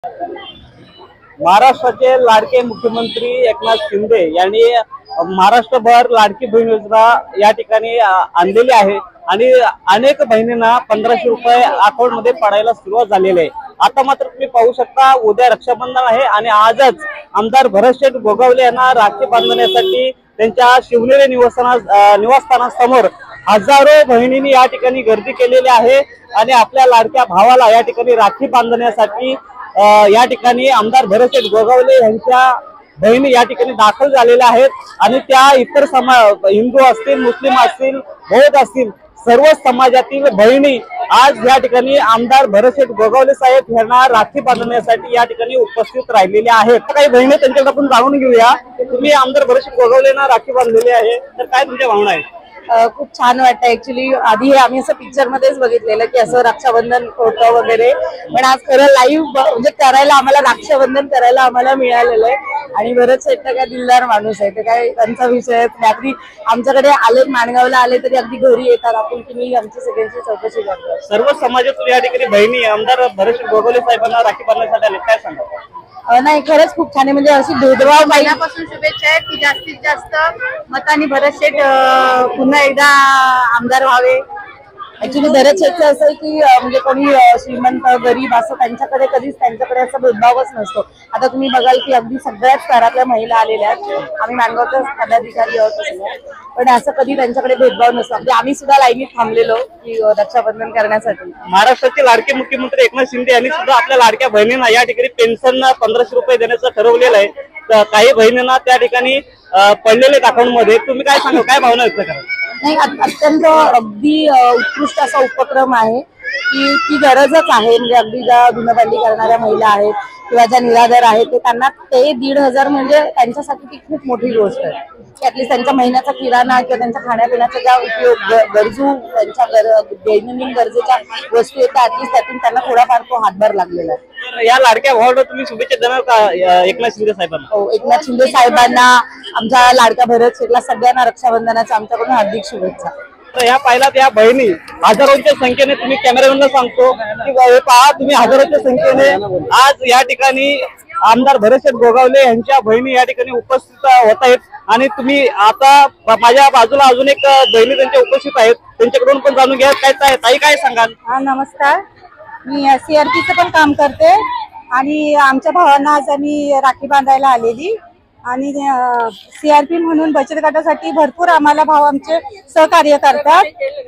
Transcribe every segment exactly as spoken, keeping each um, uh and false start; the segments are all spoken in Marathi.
महाराष्ट्राचे लाडके मुख्यमंत्री एकनाथ शिंदे यांनी महाराष्ट्रभर लाडकी बहीण योजना या ठिकाणी आणलेली आहे आणि अनेक बहिणींना पंधराशे रुपये अकाउंट मध्ये पडायला सुरुवात झालेली आहे। आता मात्र तुम्ही पाहू शकता उद्या रक्षाबंधन आहे आणि आजच आमदार भरतशेठ गोगावले यांना राखी बांधण्यासाठी त्यांच्या शिवनेरी निवासस्थाना निवासस्थानासमोर हजारो बहिणींनी या ठिकाणी गर्दी केलेली आहे आणि आपल्या लाडक्या भावाला या ठिकाणी राखी बांधण्यासाठी या ठिकाणी आमदार भरतशेठ गोगावले यांच्या बहिणी या ठिकाणी दाखल झालेल्या आहेत आणि त्या इतर समाज हिंदू असतील, मुस्लिम असतील, बौद्ध असतील सर्व समाजातील बहिणी आज या ठिकाणी आमदार भरतशेठ गोगावले साहेब यांना राखी बांधण्यासाठी या ठिकाणी उपस्थित राहिलेल्या आहेत। काही बहिणी त्यांच्याकडे आपण जाणून घेऊया। तुम्ही आमदार भरतशेठ गोगावले यांना राखी बांधलेली आहे तर काय तुमच्या भावना आहेत? खूप छान वाटतं। ऍक्च्युली आधी आम्ही असं पिक्चर मध्येच बघितलेलं की असं रक्षाबंधन होतं वगैरे, पण आज खरं लाईव्ह म्हणजे करायला आम्हाला रक्षाबंधन करायला आम्हाला मिळालेलं आहे आणि भरतशेठ काय दिलदार माणूस आहे, ते काय त्यांचा विषय अगदी आमच्याकडे आले, माणगावला आले तरी अगदी घरी येतात, आपण की आमची सगळ्यांची चौकशी करतो। सर्व समाजातून या ठिकाणी बहिणी आमदार भरतशेठ गोगावले साहेबांना राखी बांधण्यासाठी आले, काय सांगा? नाही खरंच खूप छान आहे, म्हणजे अशी भेदभाव महिन्यापासून शुभेच्छा आहेत की जास्तीत जास्त मतांनी भरतशेठ पुन्हा एकदा आमदार व्हावे। ऍक्च्युली भरतशेठचं असं आहे की म्हणजे कोणी श्रीमंत गरीब असं त्यांच्याकडे कधीच त्यांच्याकडे असा भेदभावच नसतो। आता तुम्ही बघाल की अगदी सगळ्याच स्तरातल्या महिला आलेल्या आहेत, आम्ही माणगावच्या पदाधिकारी आहोत, पण असं कधी त्यांच्याकडे भेदभाव नसतो। म्हणजे आम्ही सुद्धा लाईनीत थांबलेलो की रक्षाबंधन करण्यासाठी। महाराष्ट्राचे लाडके मुख्यमंत्री एकनाथ शिंदे यांनी सुद्धा आपल्या लाडक्या बहिणींना या ठिकाणी पेन्शन पंधराशे रुपये देण्याचं ठरवलेलं आहे, तर काही बहिणींना त्या ठिकाणी पडलेले अकाउंट मध्ये तुम्ही काय सांगा, काय भावना व्यक्त करा? नाही, अत्यंत अगदी उत्कृष्ट असा उपक्रम आहे की ती गरजच आहे। म्हणजे अगदी ज्या धुणभांडी करणाऱ्या महिला आहेत किंवा ज्या निराधार आहेत ते त्यांना ते दीड हजार म्हणजे त्यांच्यासाठी ती खूप मोठी गोष्ट आहे की ऍटलीस्ट त्यांच्या महिन्याचा किराणा किंवा त्यांच्या खाण्यापिण्याच्या ज्या उपयोग गरजू त्यांच्या दैनंदिन गरजेच्या वस्तू आहेत त्या ऍटलीस्ट त्यातून त्यांना थोडाफार तो हातभार लागलेला आहे। या लाडक्या भावाला तुम्ही शुभेच्छा देणार का एकनाथ शिंदे साहेबांना? हो, एकनाथ शिंदे साहेबांना, आमच्या लाडक्या भरतशेठला सगळ्यांना रक्षाबंधनाच्या आमच्याकडून हार्दिक शुभेच्छा। तर या पाहिलात या बहिणी हजारोच्या संख्येने, तुम्ही कॅमेरामॅनला सांगतो की पहा तुम्ही हजारोच्या संख्येने आज या ठिकाणी आमदार भरतशेठ गोगावले यांच्या बहिणी या ठिकाणी उपस्थित होत आहेत आणि तुम्ही आता माझ्या बाजूला अजून एक बहिणी त्यांच्या उपस्थित आहेत, त्यांच्याकडून पण जाणून घ्या काय ताई काय सांगाल? हा नमस्कार, मी सीआरपीचं पण काम करते आणि आमच्या भावांना आज आम्ही राखी बांधायला आलेली आणि सीआरपी म्हणून बचत गटासाठी भरपूर आम्हाला भाव आमचे सहकार्य करतात।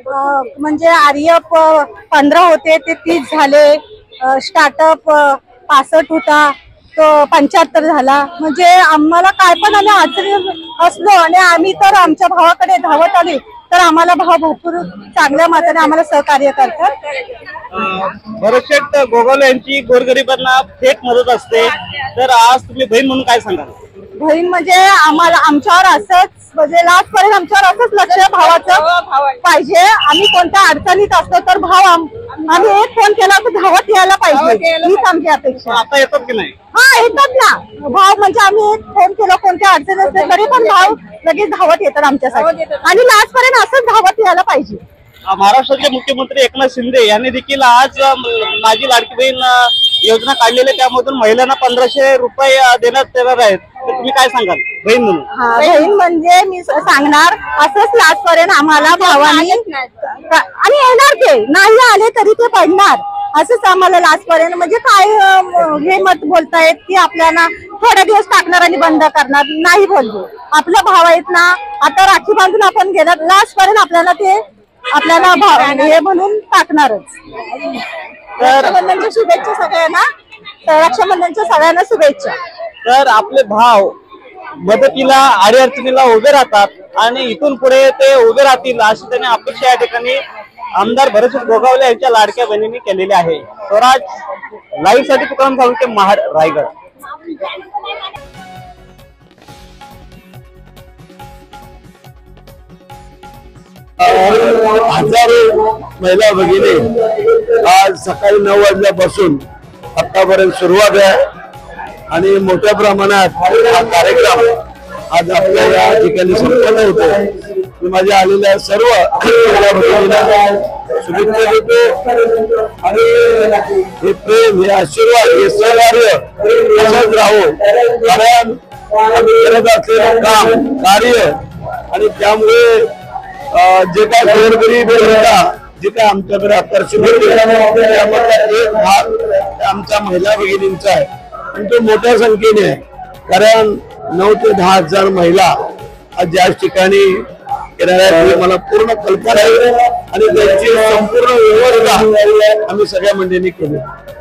म्हणजे आरएफ पंधरा होते ते तीस झाले, स्टार्टअप पासष्ट होता तो पंच्याहत्तर झाला। म्हणजे आम्हाला काय पण आम्ही अडचणी असलो आणि आम्ही तर आमच्या भावाकडे धावत आले तर आम्हाला भाव भरपूर चांगल्या मताने आम्हाला सहकार्य करतात। भरतशेठ गोगावले यांची गोरगरिबांना थेट मदत असते, तर आज तुम्ही बहीण म्हणून काय सांगाल? बहीण म्हणजे आम्हाला आमच्यावर असंच म्हणजे लास्ट पर्यंत आमच्यावर असंच लक्ष भावाचं पाहिजे। आम्ही कोणत्या अडचणीत असतो तर भाव आम्ही एक फोन केला तर धावत यायला पाहिजे, हीच आमची अपेक्षा। आता येतात की नाही? हा येतात ना भाव, म्हणजे आम्ही एक फोन केला कोणत्या अडचणी असते तरी पण भाव लगेच धावत येतात आमच्यासाठी आणि लास्ट पर्यंत असंच धावत यायला पाहिजे। महाराष्ट्राचे मुख्यमंत्री एकनाथ शिंदे यांनी देखील आज माझी लाडकी बहीण योजना काढलेली, त्यामधून महिलांना पंधराशे रुपये देण्यात येणार आहेत, तर तुम्ही काय सांगाल बहीण म्हणून? बहीण म्हणजे मी सांगणार असंच लास्ट पर्यंत आम्हाला भावानी आणि येणार, ते नाही आले तरी ते पडणार असंच आम्हाला लास्ट पर्यंत। म्हणजे काय हे मत बोलतायत की आपल्याला थोडे दिवस टाकणार आणि बंद करणार, नाही बोलतो। आपला भाव आहेत ना, आता राखी बांधून आपण घेणार लास्ट पर्यंत आपल्याला ते आपल्याला भाव हे म्हणून टाकणारच। रक्षाबंधनच्या शुभेच्छा सगळ्यांना, रक्षाबंधनच्या सगळ्यांना शुभेच्छा। तर आपले भाव मदतीला अडीअडचणीला उभे राहतात आणि इथून पुढे ते उभे राहतील अशी त्यांनी अपेक्षा या ठिकाणी आमदार भरतशेठ गोगावले यांच्या लाडक्या बहिणींनी केलेली आहे। स्वराज लाईव्ह साठी तुकाराम साळुंखे, महाड, रायगड। हजारो महिला भगिनी आज सकाळी नऊ वाजल्यापासून आतापर्यंत सुरुवात आहे आणि मोठ्या प्रमाणात हा कार्यक्रम आज आपल्या या ठिकाणी संपन्न होतो। मी माझ्या आलेल्या सर्व महिला भगिनींना शुभेच्छा देतो आणि हे प्रेम, हे आशीर्वाद, हे सहकार्य असंच राहो. कारण आम्ही करत असलेलं काम, कार्य आणि त्यामुळे जे काय गोरगरीब जनता जे काय आमच्याकडे आकर्षित होते त्यामध्ये एक भाग आमच्या महिला भगिनींचा आहे आणि तो मोठ्या संख्येने आहे. कारण नऊ ते दहा हजार महिला आज ज्या ठिकाणी येणाऱ्या मला पूर्ण कल्पना आहे आणि त्यांची संपूर्ण व्यवस्था आम्ही सगळ्या मंडळींनी केली.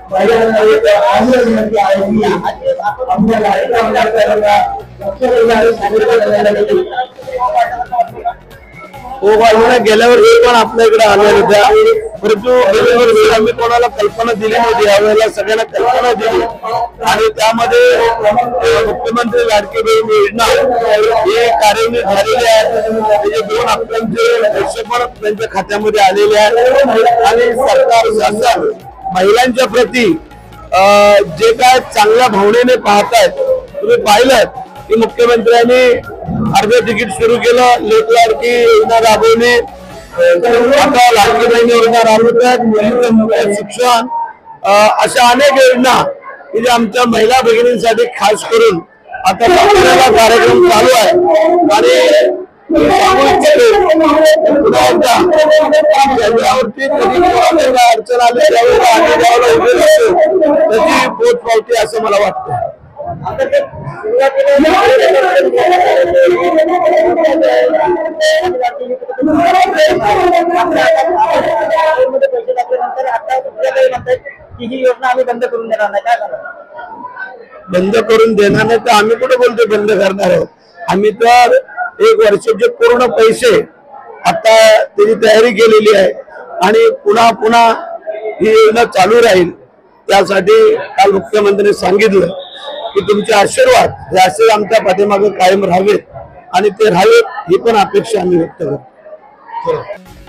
गेल्या वर्षी पण आपल्या इकडे आल्या होत्या, परंतु गेल्या वर्षी आम्ही कोणाला कल्पना दिली नव्हती. यावेळेला सगळ्यांना कल्पना दिली आणि त्यामध्ये मुख्यमंत्री लाडकी बहीण योजना हे कार्यान्वित झालेली आहे. त्याचे दोन हप्त्यांचे पैसे पण त्यांच्या खात्यामध्ये आलेले आहेत आणि सरकार शासन महिलांच्या प्रती जे काय चांगल्या भावनेने पाहतायत. तुम्ही पाहिलं की मुख्यमंत्र्यांनी अर्ध तिकीट सुरू केलं, लेक लाडकी योजना राबवली, आता लाडकी बहीण योजना राबवतात, मुलींचं शिक्षण, अशा अनेक योजना की ज्या आमच्या महिला भगिनींसाठी खास करून आता कार्यक्रम चालू आहे. आणि सांगू इच्छितो पुन्हा एकदा त्याच्यावरती कधी अडचण आली त्यावेळेला आम्ही द्यायला उभे असतो त्याची पोचपावती असं मला वाटतं. ही योजना आम्ही बंद करून देणार नाही, काय झालं? बंद करून देणार नाही तर आम्ही कुठे बोलतो बंद करणार आहोत. आम्ही तर एक वर्षाचे पूर्ण पैसे आता त्याची तयारी केलेली आहे आणि पुन्हा पुन्हा ही योजना चालू राहील. त्यासाठी काल मुख्यमंत्र्यांनी सांगितलं की तुमचे आशीर्वाद हे असे आमच्या पाठीमागे कायम राहावेत आणि ते राहावेत ही पण अपेक्षा आम्ही व्यक्त करतो.